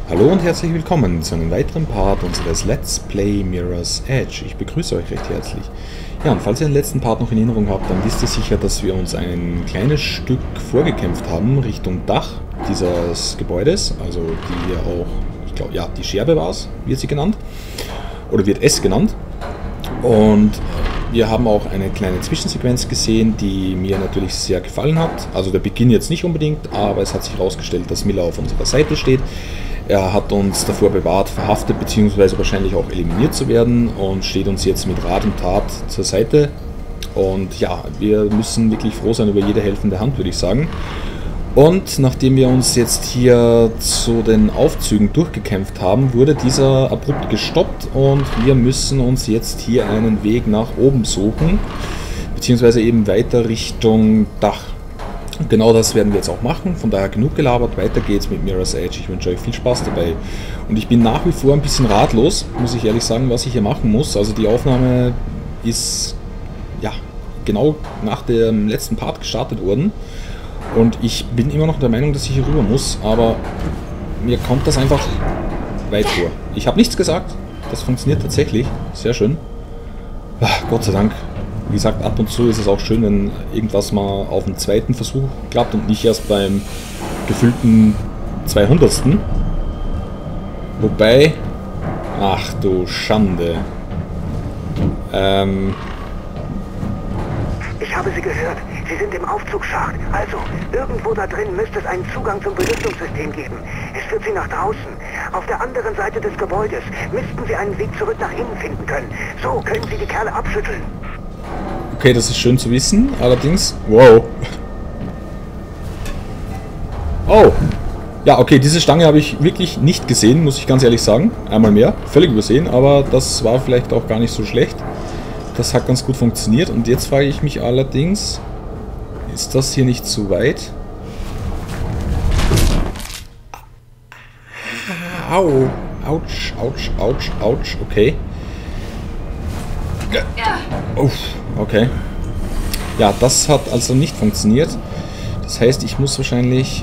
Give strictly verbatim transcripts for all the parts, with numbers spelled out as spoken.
Hallo und herzlich willkommen zu einem weiteren Part unseres Let's Play Mirror's Edge. Ich begrüße euch recht herzlich. Ja, und falls ihr den letzten Part noch in Erinnerung habt, dann wisst ihr sicher, dass wir uns ein kleines Stück vorgekämpft haben Richtung Dach dieses Gebäudes. Also die ja auch, ich glaube, ja, die Scherbe war es, wird sie genannt. Oder wird es genannt. Und wir haben auch eine kleine Zwischensequenz gesehen, die mir natürlich sehr gefallen hat. Also der Beginn jetzt nicht unbedingt, aber es hat sich herausgestellt, dass Miller auf unserer Seite steht. Er hat uns davor bewahrt, verhaftet bzw. wahrscheinlich auch eliminiert zu werden und steht uns jetzt mit Rat und Tat zur Seite. Und ja, wir müssen wirklich froh sein über jede helfende Hand, würde ich sagen. Und nachdem wir uns jetzt hier zu den Aufzügen durchgekämpft haben, wurde dieser abrupt gestoppt und wir müssen uns jetzt hier einen Weg nach oben suchen, beziehungsweise eben weiter Richtung Dach. Und genau das werden wir jetzt auch machen, von daher genug gelabert, weiter geht's mit Mirror's Edge. Ich wünsche euch viel Spaß dabei. Und ich bin nach wie vor ein bisschen ratlos, muss ich ehrlich sagen, was ich hier machen muss. Also die Aufnahme ist ja genau nach dem letzten Part gestartet worden. Und ich bin immer noch der Meinung, dass ich hier rüber muss, aber mir kommt das einfach weit vor. Ich habe nichts gesagt, das funktioniert tatsächlich, sehr schön. Ach, Gott sei Dank. Wie gesagt, ab und zu ist es auch schön, wenn irgendwas mal auf den zweiten Versuch klappt und nicht erst beim gefühlten zweihundertsten. Wobei, ach du Schande. Ähm... Ich habe Sie gehört. Sie sind im Aufzugsschacht. Also, irgendwo da drin müsste es einen Zugang zum Belüftungssystem geben. Es führt Sie nach draußen. Auf der anderen Seite des Gebäudes müssten Sie einen Weg zurück nach innen finden können. So können Sie die Kerle abschütteln. Okay, das ist schön zu wissen. Allerdings... Wow. Oh. Ja, okay, diese Stange habe ich wirklich nicht gesehen, muss ich ganz ehrlich sagen. Einmal mehr. Völlig übersehen, aber das war vielleicht auch gar nicht so schlecht. Das hat ganz gut funktioniert. Und jetzt frage ich mich allerdings... Ist das hier nicht zu weit? Au. Autsch, autsch, autsch, autsch. Okay. Uff, okay. Ja, das hat also nicht funktioniert. Das heißt, ich muss wahrscheinlich...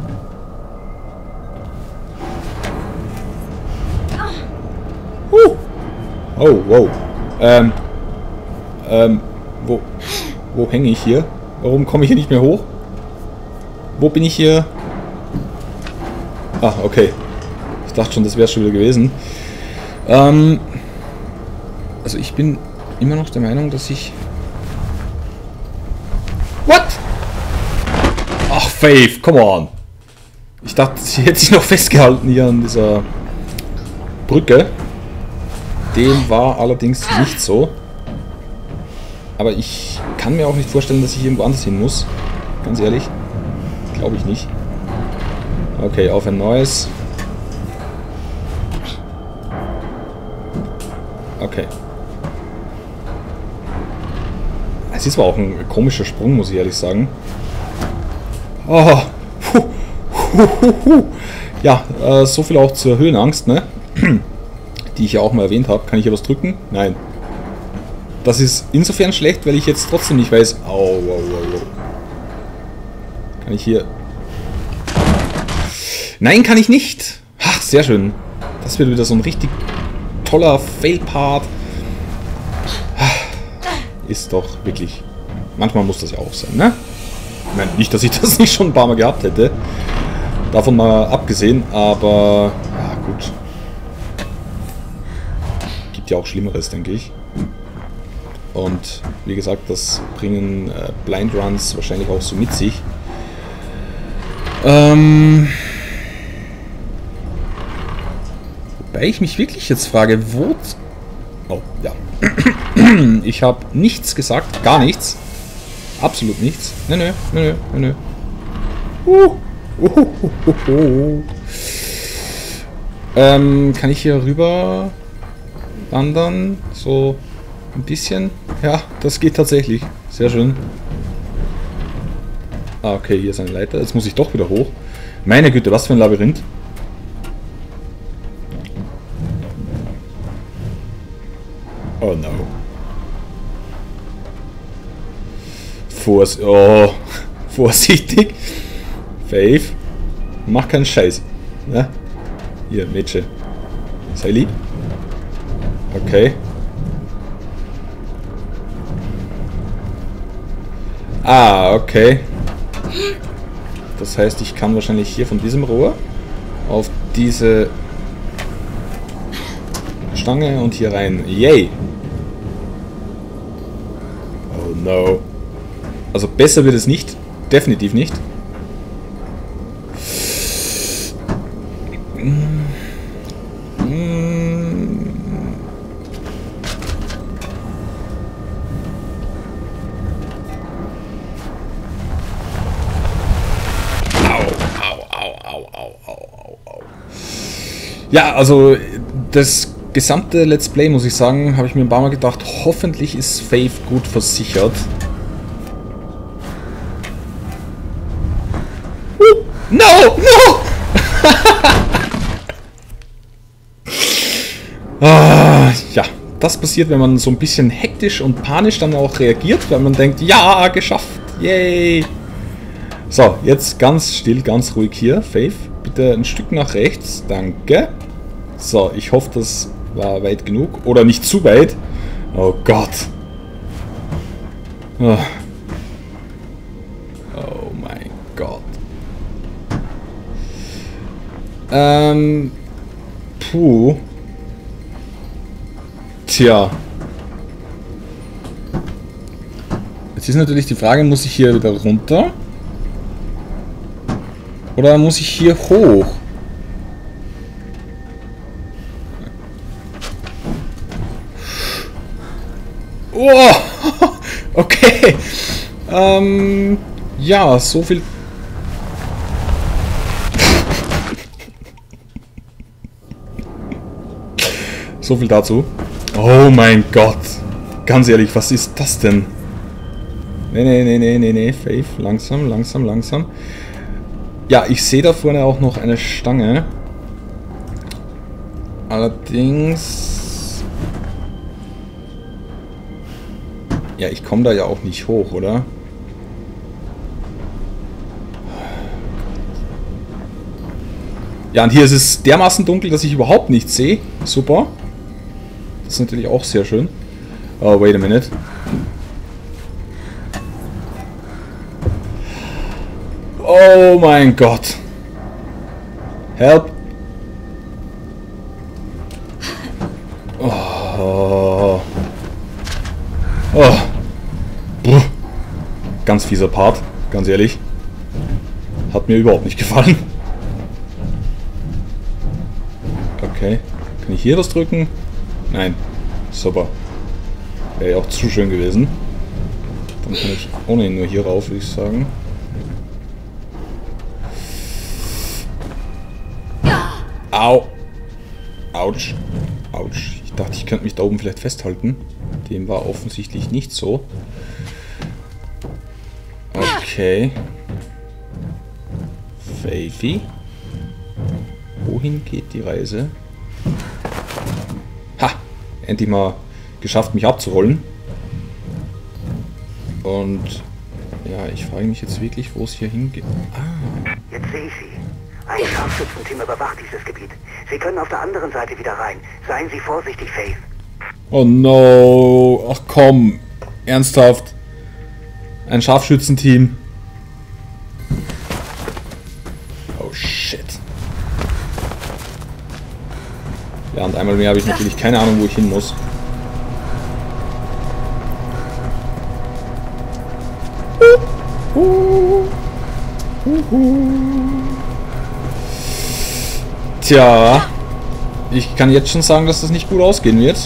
Uh. Oh, wow. Ähm... Ähm... Wo... Wo hänge ich hier? Warum komme ich hier nicht mehr hoch? Wo bin ich hier? Ah, okay. Ich dachte schon, das wäre schon wieder gewesen. Ähm... Also ich bin immer noch der Meinung, dass ich... What? Ach, Faith, come on. Ich dachte, sie hätte sich noch festgehalten hier an dieser Brücke. Dem war allerdings nicht so. Aber ich kann mir auch nicht vorstellen, dass ich irgendwo anders hin muss. Ganz ehrlich. Glaube ich nicht. Okay, auf ein neues. Okay. Es ist zwar auch ein komischer Sprung, muss ich ehrlich sagen. Oh. Puh. Puh, puh, puh. Ja, äh, so viel auch zur Höhenangst, ne? Die ich ja auch mal erwähnt habe. Kann ich hier was drücken? Nein. Das ist insofern schlecht, weil ich jetzt trotzdem nicht weiß... Au, au, au, au. Kann ich hier... Nein, kann ich nicht! Ach, sehr schön. Das wird wieder so ein richtig toller Fail-Part. Ist doch wirklich... Manchmal muss das ja auch sein, ne? Ich meine, nicht, dass ich das nicht schon ein paar Mal gehabt hätte. Davon mal abgesehen, aber... Ja, gut. Gibt ja auch Schlimmeres, denke ich. Und wie gesagt, das bringen äh, Blind Runs wahrscheinlich auch so mit sich. Ähm... Wobei ich mich wirklich jetzt frage, wo... Oh, ja. Ich habe nichts gesagt, gar nichts. Absolut nichts. Nö, nö, nö, nö, nö. Uh. Uh, uh, uh, uh, uh. Ähm, kann ich hier rüber wandern? So ein bisschen? Ja, das geht tatsächlich. Sehr schön. Ah, okay, hier ist eine Leiter. Jetzt muss ich doch wieder hoch. Meine Güte, was für ein Labyrinth. Oh no. Vors oh, vorsichtig. Faith. Mach keinen Scheiß. Ja? Hier, Mädchen. Sei lieb. Okay. Ah, okay. Das heißt, ich kann wahrscheinlich hier von diesem Rohr auf diese Stange und hier rein. Yay! Oh no. Also besser wird es nicht. Definitiv nicht. Ja, also das gesamte Let's Play, muss ich sagen, habe ich mir ein paar Mal gedacht, hoffentlich ist Faith gut versichert. Uh, no, no! ah, ja, das passiert, wenn man so ein bisschen hektisch und panisch dann auch reagiert, weil man denkt, ja, geschafft, yay! So, jetzt ganz still, ganz ruhig hier, Faith. Bitte ein Stück nach rechts, danke. So, ich hoffe, das war weit genug. Oder nicht zu weit. Oh Gott. Oh, oh mein Gott. Ähm. Puh. Tja. Jetzt ist natürlich die Frage, muss ich hier wieder runter? Oder muss ich hier hoch? Oh, okay. Ähm, ja, so viel... so viel dazu. Oh mein Gott. Ganz ehrlich, was ist das denn? Nee, nee, nee, nee, nee, nee. Faith, langsam, langsam, langsam. Ja, ich sehe da vorne auch noch eine Stange. Allerdings... Ja, ich komme da ja auch nicht hoch, oder? Ja, und hier ist es dermaßen dunkel, dass ich überhaupt nichts sehe. Super. Das ist natürlich auch sehr schön. Oh, wait a minute. Oh mein Gott. Help. Oh. Oh. Puh. Ganz fieser Part, ganz ehrlich. Hat mir überhaupt nicht gefallen. Okay. Kann ich hier was drücken? Nein. Super. Wäre ja auch zu schön gewesen. Dann kann ich ohnehin nur hier rauf, würde ich sagen. Au! Autsch. Autsch. Ich dachte, ich könnte mich da oben vielleicht festhalten. Dem war offensichtlich nicht so. Okay. Faithy. Wohin geht die Reise? Ha! Endlich mal geschafft, mich abzurollen. Und ja, ich frage mich jetzt wirklich, wo es hier hingeht. Ah. Jetzt sehe ich Sie. Ein Scharfschützenteam überwacht dieses Gebiet. Sie können auf der anderen Seite wieder rein. Seien Sie vorsichtig, Faith. Oh no. Ach komm. Ernsthaft. Ein Scharfschützenteam. Oh shit. Ja, und einmal mehr habe ich natürlich keine Ahnung, wo ich hin muss. Uh, uh, uh, uh. Tja, ich kann jetzt schon sagen, dass das nicht gut ausgehen wird.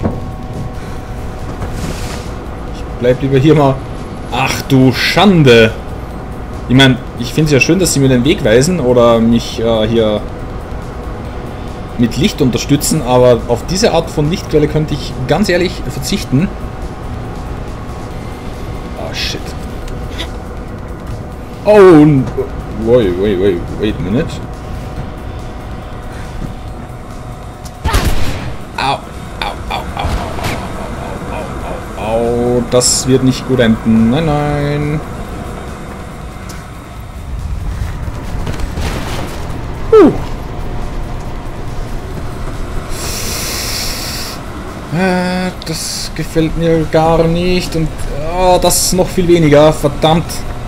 Ich bleib lieber hier mal... Ach du Schande! Ich meine, ich finde es ja schön, dass sie mir den Weg weisen oder mich äh, hier mit Licht unterstützen, aber auf diese Art von Lichtquelle könnte ich ganz ehrlich verzichten. Oh shit. Oh, wait, wait, wait, wait a minute. Au, au, au, au, au, au, au, au, das wird nicht gut enden. Nein, nein. Huh. Äh, das gefällt mir gar nicht und oh, das noch viel weniger. Verdammt.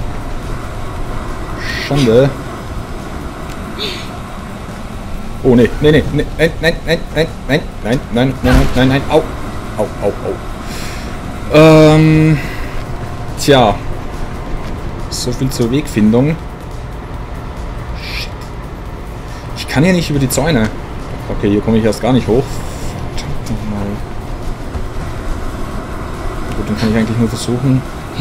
Schande. Oh ne, ne, ne, ne, nein, nein, nein, nein, nein, nein, nein, nein, nein, nein, au, au, au, au. Ähm, tja. So viel zur Wegfindung. Shit. Ich kann ja nicht über die Zäune. Okay, hier komme ich erst gar nicht hoch. Verdammt nochmal. Gut, dann kann ich eigentlich nur versuchen.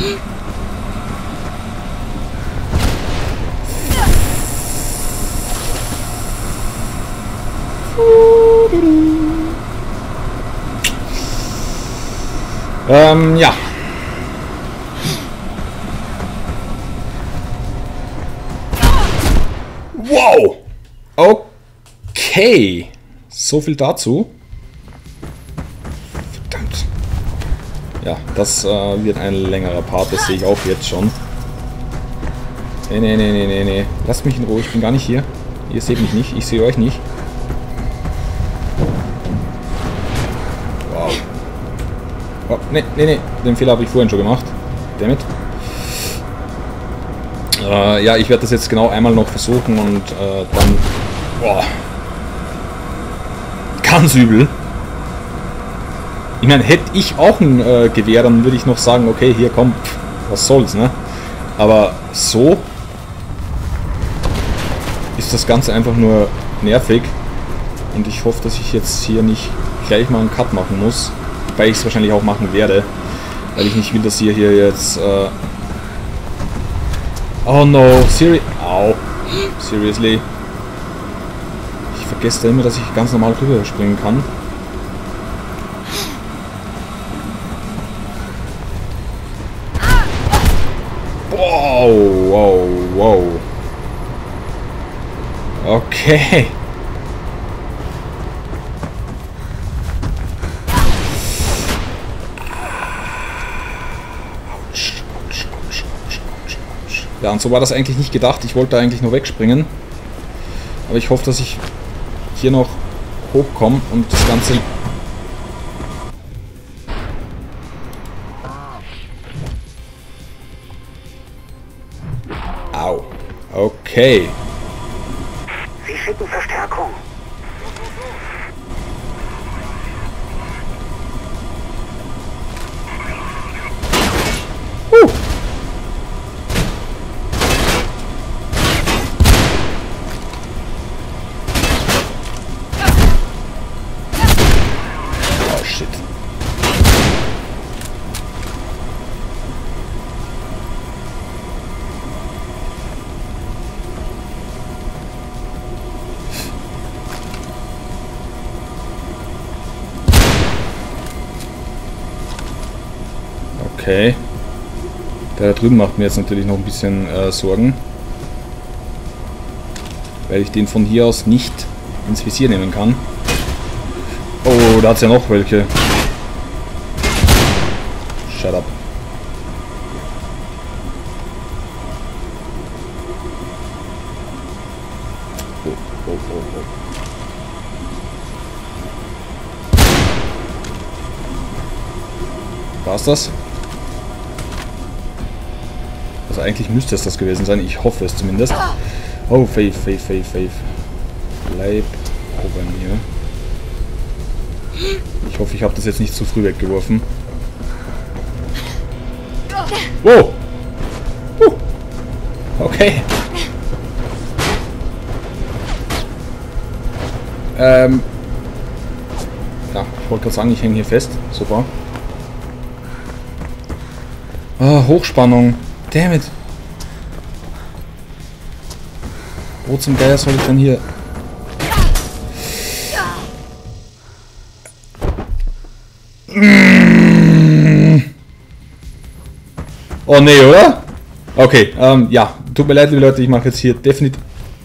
Ähm, ja. Wow! Okay. So viel dazu. Verdammt. Ja, das äh, wird ein längerer Part, das sehe ich auch jetzt schon. Nee, nee, nee, nee, nee, nee. Lasst mich in Ruhe, ich bin gar nicht hier. Ihr seht mich nicht, ich sehe euch nicht. Wow. Oh, nee, nee, nee. Den Fehler habe ich vorhin schon gemacht. Dammit. Äh, ja, ich werde das jetzt genau einmal noch versuchen und äh, dann... Boah. Ganz übel. Ich meine, hätte ich auch ein äh, Gewehr, dann würde ich noch sagen, okay, hier komm, was soll's, ne? Aber so ist das Ganze einfach nur nervig. Und ich hoffe, dass ich jetzt hier nicht gleich mal einen Cut machen muss. Weil ich es wahrscheinlich auch machen werde. Weil ich nicht will, dass ihr hier jetzt... Äh oh no, Seri... Au. Seriously. Ich vergesse da immer, dass ich ganz normal rüber springen kann. Wow, wow, wow. Okay. Ja, und so war das eigentlich nicht gedacht. Ich wollte eigentlich nur wegspringen. Aber ich hoffe, dass ich hier noch hochkomme und das Ganze... Au. Okay. Sie schicken Verstärkung. Uh. Oh shit. Okay. Der da drüben macht mir jetzt natürlich noch ein bisschen äh, Sorgen. Weil ich den von hier aus nicht ins Visier nehmen kann. Oh, da hat es ja noch welche. Shut up. Oh, oh, oh, oh. War's das? Also eigentlich müsste es das gewesen sein. Ich hoffe es zumindest. Oh, Faith, Faith, Faith, Faith. Bleib oben hier. Ich hoffe, ich habe das jetzt nicht zu früh weggeworfen. Wow! Uh. Okay. Ähm. Ja, ich wollte gerade sagen, ich hänge hier fest. Super. Ah, Hochspannung. Damn it. Wo zum Geier soll ich denn hier... Oh nee, oder? Okay, ähm, ja. Tut mir leid, liebe Leute, ich mache jetzt hier definitiv...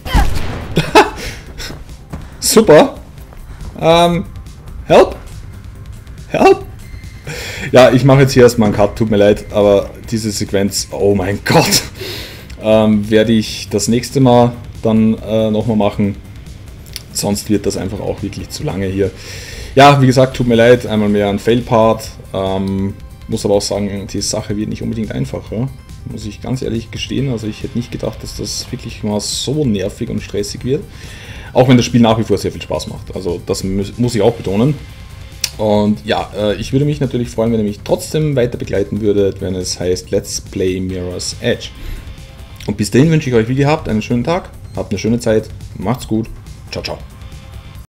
Super. Ähm, help? Help? Ja, ich mache jetzt hier erstmal einen Cut, tut mir leid, aber diese Sequenz, oh mein Gott, ähm, werde ich das nächste Mal dann äh, nochmal machen. Sonst wird das einfach auch wirklich zu lange hier. Ja. Ja, wie gesagt, tut mir leid, einmal mehr ein Fail-Part. Ähm, muss aber auch sagen, die Sache wird nicht unbedingt einfacher. Muss ich ganz ehrlich gestehen. Also ich hätte nicht gedacht, dass das wirklich mal so nervig und stressig wird. Auch wenn das Spiel nach wie vor sehr viel Spaß macht. Also das muss ich auch betonen. Und ja, äh, ich würde mich natürlich freuen, wenn ihr mich trotzdem weiter begleiten würdet, wenn es heißt Let's Play Mirror's Edge. Und bis dahin wünsche ich euch wie gehabt einen schönen Tag, habt eine schöne Zeit, macht's gut, ciao ciao.